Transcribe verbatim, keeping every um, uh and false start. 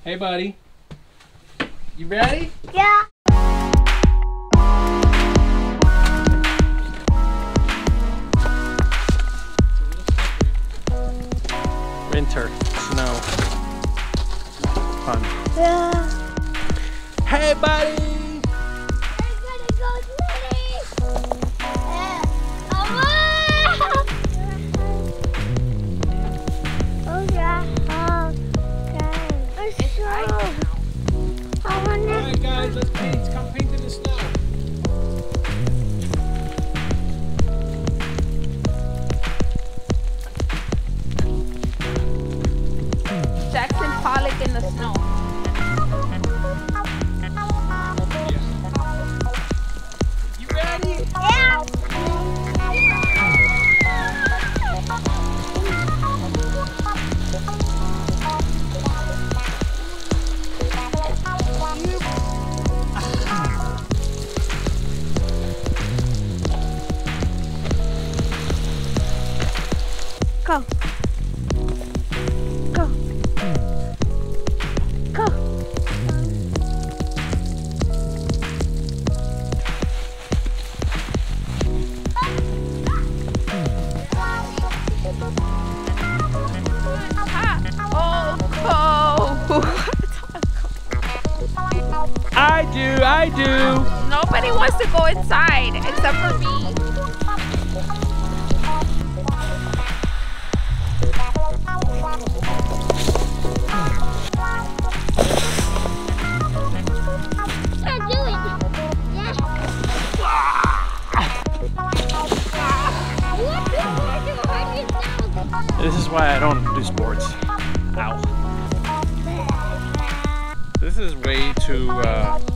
Hey, buddy. You ready? Yeah. Winter, snow, fun. Yeah. Hey, buddy. I'm gonna go sledding. Yeah. Oh, oh yeah. Oh, okay. It's snow. I wanna. All right, guys, let's paint. Come paint in the snow. Jackson Pollock in the snow. You ready? Yeah. Go. Go. Go. Oh, cold. I do, I do. Nobody wants to go inside except for me. Can't do it. Yeah. This is why I don't do sports. Ow. This is way too uh,